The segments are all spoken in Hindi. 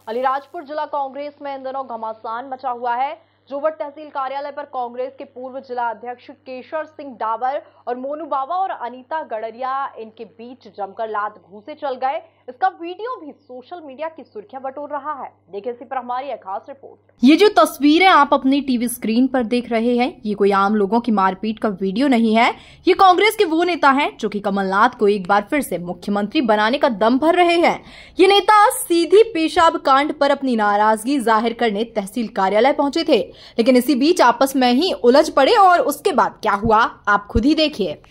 अलीराजपुर जिला कांग्रेस में इन दिनों घमासान मचा हुआ है। जोवट तहसील कार्यालय पर कांग्रेस के पूर्व जिला अध्यक्ष केशर सिंह डावर और मोनू बाबा और अनीता गड़रिया इनके बीच जमकर लात घूंसे चल गए। इसका वीडियो भी सोशल मीडिया की सुर्खियां बटोर रहा है। देखिए इसी पर हमारी एक खास रिपोर्ट। ये जो तस्वीरें आप अपनी टीवी स्क्रीन पर देख रहे हैं, ये कोई आम लोगों की मारपीट का वीडियो नहीं है। ये कांग्रेस के वो नेता हैं जो कि कमलनाथ को एक बार फिर से मुख्यमंत्री बनाने का दम भर रहे हैं। ये नेता सीधी पेशाब कांड पर अपनी नाराजगी जाहिर करने तहसील कार्यालय पहुंचे थे, लेकिन इसी बीच आपस में ही उलझ पड़े और उसके बाद क्या हुआ आप खुद ही देखिए।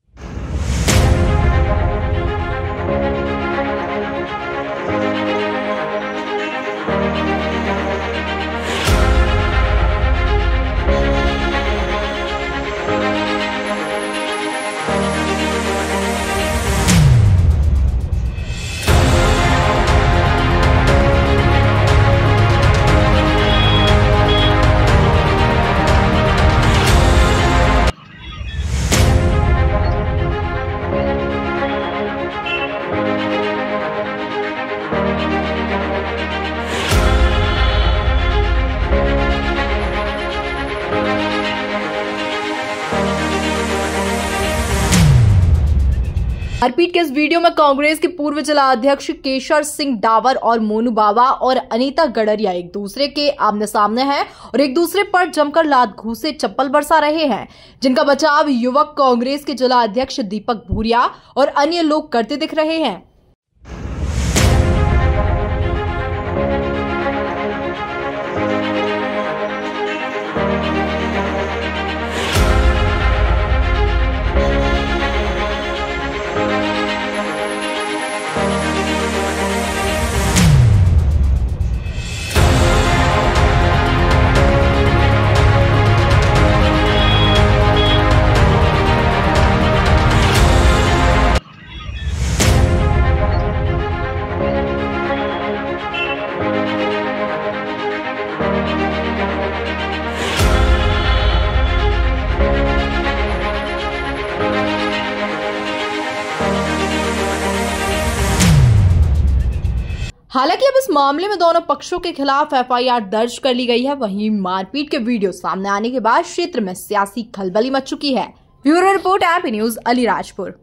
मारपीट के इस वीडियो में कांग्रेस के पूर्व जिला अध्यक्ष केशर सिंह डावर और मोनू बाबा और अनीता गड़रिया एक दूसरे के आमने सामने हैं और एक दूसरे पर जमकर लात घूंसे चप्पल बरसा रहे हैं, जिनका बचाव युवक कांग्रेस के जिला अध्यक्ष दीपक भूरिया और अन्य लोग करते दिख रहे हैं। हालांकि अब इस मामले में दोनों पक्षों के खिलाफ एफआईआर दर्ज कर ली गई है। वहीं मारपीट के वीडियो सामने आने के बाद क्षेत्र में सियासी खलबली मच चुकी है। Bureau report, MP news, Alirajpur.